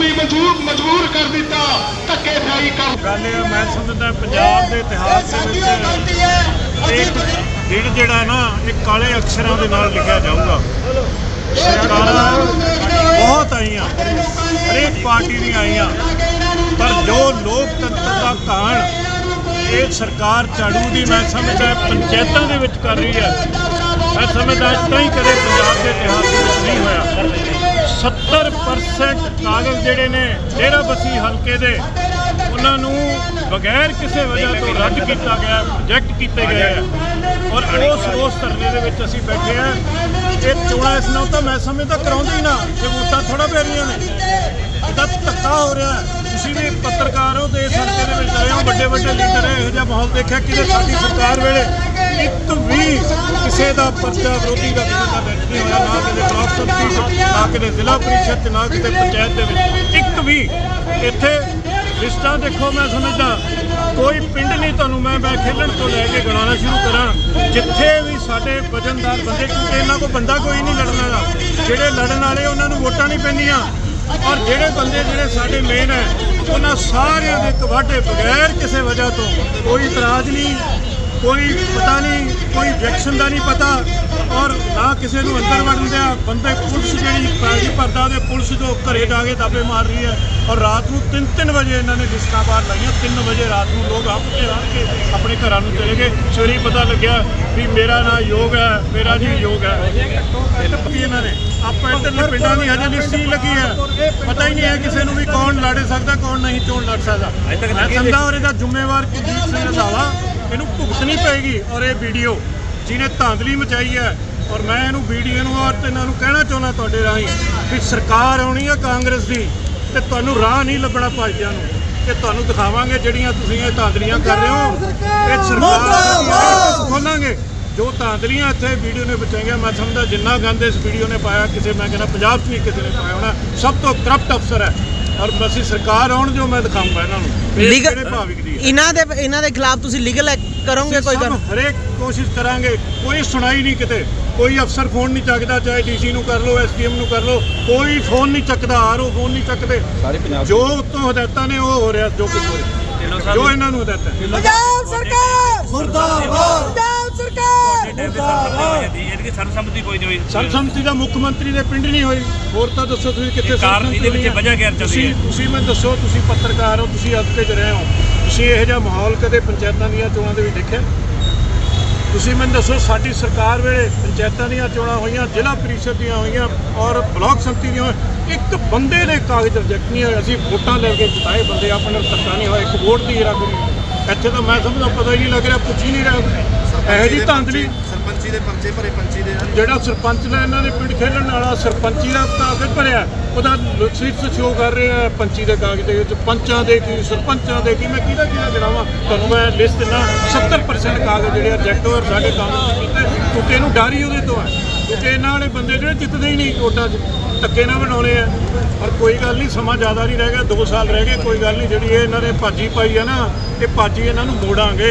भी मजबूर कर दिता धक्केशाही कर गल मैं समझदा पंजाब के इतिहास एक दिन जिहड़ा ना एक काले अक्षरों के नाल लिखा जाऊगा। सरकारां बहुत आईयां, हरेक पार्टी दी आईयां, पर जो लोकतंत्र का घाण ये सरकार झाड़ू की मैं समझदा पंचायतों के विच कर रही है। मैं समझदा कहीं कदे पंजाब के इतिहास में नहीं होया। 70% कागज़ जिहड़े ने डेरा बसी हल्के दे उन्होंने बगैर किसी वजह तो रद्द किया गया, प्रोजैक्ट किए गए हैं और उस धरने के विच असीं बैठे हैं। ये चोणां इस नाल तां मैं समझदा कराउंदे ही ना, ये वोटां थोड़ा पै रही ने, इहदा धक्का हो रहा है। तुसीं भी पत्रकार हो तो इस हल्के दे विच रहे हो, बड़े बड़े लीडर है, इहो जिहा माहौल देखिया कि साडी सरकार वेले एक भी किसी का पर्चा विरोधी का किसी का दर्ज नहीं होया, ना किसी ब्लॉक समिति ना किसी जिला परिषद ना किसी पंचायत के एक भी। इत्थे लिस्टां देखो, मैं समझदा कोई पिंड नहीं तुहानूं मैं खेलण तो लैके गणाना शुरू करा जिथे भी साडे वजनदार बंदे, क्योंकि इन्हां कोल बंदा कोई नहीं लड़न वाला, जिहड़े लड़न वाले उन्हां नूं वोटां नहीं पैंदियां और जिहड़े बंदे जिहड़े साडे मेन है उन्हां सारियां दे कवाडे बगैर किसी वजह तो कोई इतराज़ नहीं, कोई पता नहीं, कोई वैक्शन का नहीं पता और ना किसी को अंदर वड़न दिया। बंदे पुलिस जी पैली भरदा दे पुलिस जो घरे जाके दाबे मार रही है और रात को 3-3 बजे इन्होंने लिस्टां बाहर लाइया। 3 बजे रात को लोग आपके आन के अपने घर चले गए। सवेरे पता लग्या भी मेरा ना योग है, मेरा जी योग है। इन्होंने आप इधर पिंडों की हजे लिस्ट ही लगी है, पता ही नहीं है किसी को भी कौन लड़ सकता कौन नहीं चोन लड़ सकता। मैं समझदा और इसका जिम्मेवार कुलदीप सिंह रंधावा इनू भुगतनी पेगी और ये वीडियो जिन्हें धांधली मचाई है और मैं इनू वीडियो और इन्हों कहना चाहना तुहाडे राहीं भी सरकार आनी है कांग्रेस की तो तुहानूं राह नहीं लभना भाजपा कि तुहानूं दिखावांगे जिहड़ियां तुसीं ये धांधलियां कर रहे हो ये सरकार खोलांगे। जो धांधलियां इत्थे वीडियो ने बचाईयां मैं समझदा जिन्ना गंद इस वीडियो ने पाया किसी मैं कहना पंजाब च नहीं किसी ने पाया होना। सब तो करप्ट अफसर है और बस सरकार आउण जो मैं दिखाऊंगा इन्हां दे खिलाफ तुसीं लीगल करोगे कोई गल? हरेक कोशिश करांगे, कोई सुनाई नहीं किते, कोई अफसर फोन नहीं चकदा, चाहे डीसी नूं कर लो SDM नूं कर लो, कोई फोन नहीं चकदा, RO फोन नहीं चकदे। जो उत्तों हदायतां ने वो हो रहा जो कुछ हो रहा, जो इन्हां नूं हदायतां पंजाब सरकार मुर्दाबाद, पंजाब सरकार सर्वसम्मति कोई नहीं हुई। सर्वसम्मति का मुख्यमंत्री के पिंड नहीं हुई। होर तो दसो तुसीं मैं दसो, तुसीं पत्रकार हो, तुसीं हल्के च रहे हो, तुसीं इहो जिहा माहौल कदे पंचायतां दीयां चोणां दे विच देखिआ? तुसीं मैं दसो साडी सरकार वेले पंचायतां दीयां चोणां होईयां, जिला परिषद दीयां होईयां और ब्लॉक समिति दीयां, एक बंदे ने कागज़ रिजैक्ट नहीं होए। असीं वोटां लैके जिताए बंदे, अपने धक्का नहीं होया, एक वोट दी हेराफेरी ਇੱਥੇ ਤਾਂ ਮੈਂ ਸਮਝਦਾ ਪਤਾ ਹੀ ਨਹੀਂ ਲੱਗ ਰਿਹਾ, ਪੁੱਛ ਹੀ ਨਹੀਂ ਰਿਹਾ। ਇਹੋ ਜਿਹੀ ਧਾਂਦਲੀ ਸਰਪੰਚੀ ਦੇ ਪਰਚੇ ਭਰੇ ਪੰਚੀ ਦੇ ਜਿਹੜਾ ਸਰਪੰਚ ਨੇ ਇਹਨਾਂ ਨੇ ਪਿੰਡ ਖੇਲਣ ਵਾਲਾ ਸਰਪੰਚੀ ਦਾ ਕਾਗਜ਼ ਭਰਿਆ ਉਹਦਾ ਸੀਟਸ ਸ਼ੋ ਕਰ ਰਹੇ ਆ ਪੰਚੀ ਦੇ ਕਾਗਜ਼ ਦੇ ਵਿੱਚ, ਪੰਚਾਂ ਦੇ ਕੀ ਸਰਪੰਚਾਂ ਦੇ ਕੀ, ਮੈਂ ਕਿਹਦਾ ਗਿਣਾਵਾਂ ਤੁਹਾਨੂੰ। ਮੈਂ ਲਿਸਟ ਦਿੰਦਾ 70% ਕਾਗਜ਼ ਜਿਹੜੇ ਰਿਜੈਕਟ ਹੋਏ ਸਾਡੇ ਕਾਂਗਰਸ ਕੀਤੇ ਕਿਉਂਕਿ ਇਹਨੂੰ ਡਰ ਹੀ ਉਹਦੇ ਤੋਂ ਹੈ ਕਿਉਂਕਿ ਇਹਨਾਂ ਵਾਲੇ ਬੰਦੇ ਜਿਹੜੇ ਜਿੱਤਦੇ ਹੀ ਨਹੀਂ ਵੋਟਾਂ 'ਚ, ਧੱਕੇ ਨਾਲ ਬਣਾਉਣੇ ਆ। ਪਰ ਕੋਈ ਗੱਲ ਨਹੀਂ, ਸਮਾਂ ਜ਼ਿਆਦਾ ਨਹੀਂ ਰਹਿ ਗਿਆ, 2 ਸਾਲ ਰਹਿ ਗਏ, ਕੋਈ ਗੱਲ ਨਹੀਂ। ਜਿਹੜੀ ਇਹ ਇਹਨਾਂ ਨੇ ਭਾਜੀ ਪਾਈ ਆ ਨਾ, ਇਹ ਭਾਜੀ ਇਹਨਾਂ ਨੂੰ ਮੋੜਾਂਗੇ,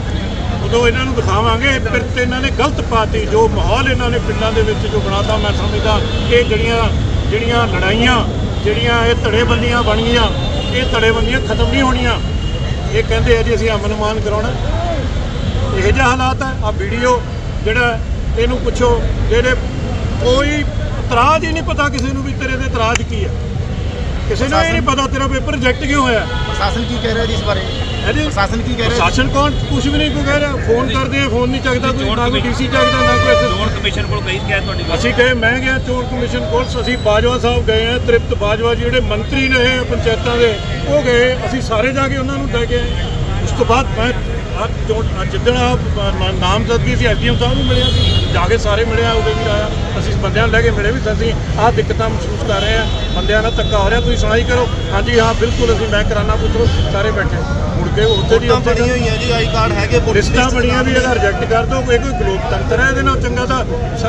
ਉਦੋਂ ਇਹਨਾਂ ਨੂੰ ਦਿਖਾਵਾਂਗੇ। ਫਿਰ ਤੇ ਇਹਨਾਂ ਨੇ ਗਲਤ ਪਾਤੀ, ਜੋ ਮਾਹੌਲ ਇਹਨਾਂ ਨੇ ਪਿੰਡਾਂ ਦੇ ਵਿੱਚ ਜੋ ਬਣਾਤਾ, ਮੈਂ ਸਮਝਦਾ ਇਹ ਜਿਹੜੀਆਂ ਲੜਾਈਆਂ ਜਿਹੜੀਆਂ ਇਹ ਧੜੇਬੰਦੀਆਂ ਬਣ ਗਈਆਂ, ਇਹ ਧੜੇਬੰਦੀਆਂ ਖਤਮ ਨਹੀਂ ਹੋਣੀਆਂ। ਇਹ ਕਹਿੰਦੇ ਆ ਜੀ ਅਸੀਂ ਅਮਨ ਮਾਨ ਕਰਾਉਣਾ, ਇਹੋ ਜਿਹਾ ਹਾਲਾਤ ਹੈ। ਆ ਵੀਡੀਓ ਜਿਹੜਾ ਇਹਨੂੰ ਪੁੱਛੋ, ਜਿਹੜੇ ਕੋਈ ਇਤਰਾਜ਼ ਹੀ ਨਹੀਂ ਪਤਾ ਕਿਸੇ ਨੂੰ ਵੀ ਤੇਰੇ ਦੇ ਇਤਰਾਜ਼ ਕੀ ਹੈ, ਕਿਸੇ ਨੂੰ ਇਹ ਨਹੀਂ ਪਤਾ ਤੇਰਾ ਪੇਪਰ ਰਿਜੈਕਟ ਕਿਉਂ ਹੋਇਆ। ਪ੍ਰਸ਼ਾਸਨ ਕੀ ਕਹਿ ਰਿਹਾ ਜੀ ਇਸ ਬਾਰੇ? ਪ੍ਰਸ਼ਾਸਨ ਕੀ ਕਹਿ ਰਿਹਾ? ਪ੍ਰਸ਼ਾਸਨ ਕੌਣ ਕੁਝ ਵੀ ਨਹੀਂ ਕੋਈ ਕਹਿ ਰਿਹਾ। ਫੋਨ ਕਰਦੇ ਆ, ਫੋਨ ਨਹੀਂ ਚੱਕਦਾ ਕੋਈ, ਨਾ ਕੋਈ DC ਚੱਕਦਾ, ਨਾ ਕੋਈ ਚੋਣ ਕਮਿਸ਼ਨ ਕੋਲ ਕਹੀ ਗਿਆ ਤੁਹਾਡੀ? ਅਸੀਂ ਗਏ, ਮੈਂ ਗਿਆ ਚੋਣ ਕਮਿਸ਼ਨ ਕੋਲ, ਅਸੀਂ ਬਾਜਵਾ ਸਾਹਿਬ ਗਏ ਆ, ਤ੍ਰਿਪਤ ਬਾਜਵਾ ਜਿਹੜੇ ਮੰਤਰੀ ਨੇ ਪੰਚਾਇਤਾਂ ਦੇ ਉਹ ਗਏ, ਅਸੀਂ ਸਾਰੇ ਜਾ ਕੇ ਉਹਨਾਂ ਨੂੰ ਲੈ ਕੇ ਆਏ। ਉਸ ਤੋਂ ਬਾਅਦ ਮੈਂ ਜਿੱਦਣ ਨਾਮਜ਼ਦਗੀ ਸੀ SDM ਸਾਹਿਬ ਨੂੰ ਮਿਲਿਆ ਸੀ, ਜਾ ਕੇ ਸਾਰੇ ਮਿਲਿਆ, ਉਹਦੇ ਵੀ ਆਇਆ, ਅਸੀਂ ਬੰਦਿਆਂ ਲੈ ਕੇ ਮਿਲੇ ਵੀ ਅਸੀਂ ਆਹ ਦਿੱਕਤਾਂ ਮਹਿਸੂਸ ਕਰ ਰਹੇ ਹਾਂ, ਬੰਦਿਆਂ ਨਾਲ ਧੱਕਾ ਹੋ ਰਿਹਾ, ਤੁਸੀਂ ਸੁਣਾਈ ਕਰੋ। ਹਾਂਜੀ ਹਾਂ ਬਿਲਕੁਲ ਅਸੀਂ ਮੈਂ ਕਰਾਨਾ ਪੁੱਛੋ, ਸਾਰੇ ਬੈਠੇ ਮੁੜ ਕੇ ਉੱਥੇ ਦੀ ਬਣੀ ਹੋਈ ਹੈ ਜੀ, ਆਈ ਕਾਰਡ ਹੈਗੇ, ਲਿਸਟਾਂ ਬਣੀਆਂ ਵੀ ਇਹਦਾ ਰਿਜੈਕਟ ਕਰ ਦਿਓ। ਕੋਈ ਲੋਕਤੰਤਰ ਹੈ, ਇਹਦੇ ਨਾਲ ਚੰਗਾ ਤਾਂ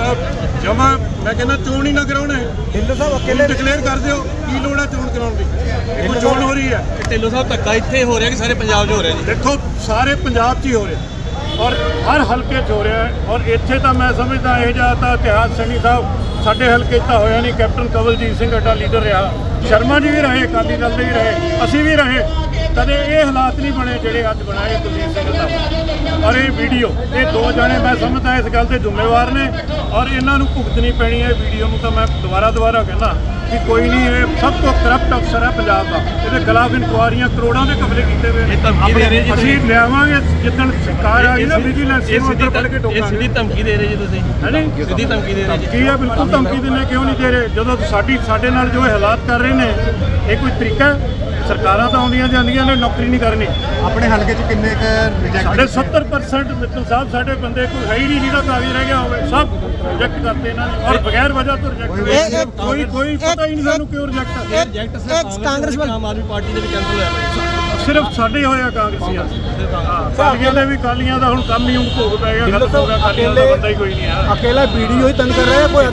ਜਮਾ ਮੈਂ ਕਹਿੰਦਾ ਚੋਣ ਹੀ ਨਾ ਕਰਾਉਣਾ। ਢਿੱਲੋਂ ਸਾਹਿਬ ਅਕੇਲੇ ਡਿਕਲੇਅਰ ਕਰ ਦਿਓ, ਕੀ ਲੋੜ ਹੈ ਚੋਣ ਕਰਾਉਣ ਦੀ? ਕੋਈ ਚੋਣ ਹੋ ਰਹੀ ਹੈ। ਢਿੱਲੋਂ ਸਾਹਿਬ ਧੱਕਾ ਇੱਥੇ ਹੋ ਰਿਹਾ ਕਿ ਸਾਰੇ ਪੰਜਾਬ 'ਚ ਹੋ ਰਿਹਾ ਜੀ? ਦੇਖੋ ਸਾਰੇ ਪੰਜਾਬ 'ਚ ਹੀ ਹੋ ਰਿਹਾ ਔਰ ਹਰ ਹਲਕੇ 'ਚ ਹੋ ਰਿਹਾ ਹੈ। ਔਰ ਇੱਥੇ ਤਾਂ ਮੈਂ ਸਮਝਦਾ ਇਹ ਜਿਹਾ ਤਾਂ ਇਤਿਹਾਸ ਸੈਣੀ ਸਾਹਿਬ ਸਾਡੇ ਹਲਕੇ 'ਚ ਤਾਂ ਹੋਇਆ ਨਹੀਂ। ਕੈਪਟਨ ਕਵਲਜੀਤ ਸਿੰਘ ਅੱਡਾ ਲੀਡਰ ਰਿਹਾ, ਸ਼ਰਮਾ ਜੀ ਵੀ ਰਹੇ, ਅਕਾਲੀ ਦਲ ਦੇ ਵੀ ਰਹੇ, ਅਸੀਂ ਵੀ ਰਹੇ। ਕਦੇ ਇਹ ਹਾਲਾਤ ਨਹੀਂ ਬਣੇ ਜਿਹੜੇ ਅੱਜ ਬਣਾਏ ਕੁਲਦੀਪ ਸਿੰਘ ਦਾ। ਔਰ ਇਹ ਵੀਡੀਓ, ਇਹ ਦੋ ਜਣੇ ਮੈਂ ਸਮਝਦਾ ਇਸ ਗੱਲ ਤੇ ਜ਼ਿੰਮੇਵਾਰ ਨੇ ਔਰ ਇਹਨਾਂ ਨੂੰ ਭੁਗਤਣੀ ਪੈਣੀ ਹੈ। ਵੀਡੀਓ ਨੂੰ ਤਾਂ ਮੈਂ ਦੁਬਾਰਾ ਕਹਿੰਦਾ ਕਿ ਕੋਈ ਨਹੀਂ, ਇਹ ਸਭ ਤੋਂ ਕਰਪਟ ਅਫਸਰ ਹੈ ਪੰਜਾਬ ਦਾ। ਇਹਦੇ ਖਿਲਾਫ ਇਨਕੁਆਰੀਆਂ ਕਰੋੜਾਂ ਦੇ ਕਬਲੇ ਕੀਤੇ ਹੋਏ ਨੇ। ਅਸੀਂ ਲਿਆਵਾਂਗੇ ਜਿੱਦਣ ਸਰਕਾਰ ਆ ਗਈ ਨਾ ਵਿਜੀਲੈਂਸ ਨੂੰ ਉੱਧਰ ਫੜ ਕੇ ਟੋਕਾਂਗੇ। ਸਿੱਧੀ ਧਮਕੀ ਦੇ ਰਹੇ ਜੀ ਤੁਸੀਂ? ਹਾਂਜੀ, ਸਿੱਧੀ ਧਮਕੀ ਦੇ ਰਹੇ ਜੀ? ਕੀ ਹੈ, ਬਿਲਕੁਲ ਧਮਕੀ ਦਿੰਦੇ। ਕਿਉਂ ਨਹੀਂ ਦੇ ਰਹੇ? ਜਦੋਂ ਸਾਡੇ ਨਾਲ ਜੋ ਇਹ ਹਾਲਾਤ ਕਰ ਰਹੇ ਨੇ, ਇਹ ਕੋਈ ਤਰੀਕਾ? ਸਰਕਾਰਾਂ ਤਾਂ ਆਉਂਦੀਆਂ ਜਾਂਦੀਆਂ ਨੇ, ਨੌਕਰੀ ਨਹੀਂ ਕਰਨੀ। ਆਪਣੇ ਹਲਕੇ 'ਚ ਕਿੰਨੇ ਕ ਰਿਜੈਕਟ? ਸਾਡੇ 70% ਮਿੱਤਲ ਸਾਹਿਬ ਸਾਡੇ ਬੰਦੇ ਕੋਈ ਹੈ ਹੀ ਨਹੀਂ ਜਿਹਦਾ ਕਾਗਜ਼ ਰਹਿ ਗਿਆ ਹੋਵੇ। ਸਭ ਰਿਜੈਕਟ ਕਰਤੇ ਇਹਨਾਂ ਨੇ ਔਰ ਬਗੈਰ ਵਜ੍ਹਾ ਤੋਂ ਰਿਜੈਕਟ। ਕੋਈ ਪਤਾ ਹੀ ਨਹੀਂ ਸਾਨੂੰ ਕਿਉਂ ਰਿਜੈਕਟ। ਕਾਂਗਰਸ ਆਮ ਆਦਮੀ ਪਾਰਟੀ ਦੇ ਵੀ ਕੈਂਸਲ ਹੋਇਆ ਸਿਰਫ ਸਾਡੇ ਹੋਇਆ ਕਾਂਗਰਸੀਆਂ। ਕਾਲੀਆਂ ਦੇ ਵੀ, ਕਾਲੀਆਂ ਦਾ ਹੁਣ ਕੰਮ ਹੀ ਹੁਣ ਭੋਗ ਪੈ ਗਿਆ, ਖਤਮ ਹੋ ਗਿਆ। ਕਾਲੀਆਂ ਦਾ ਬੰਦਾ ਹੀ ਕੋਈ ਨਹੀਂ ਹੈ। ਅਕੇਲਾ ਵੀਡੀਓ ਹੀ ਤੰਗ ਕਰ ਰਿਹਾ ਕੋਈ?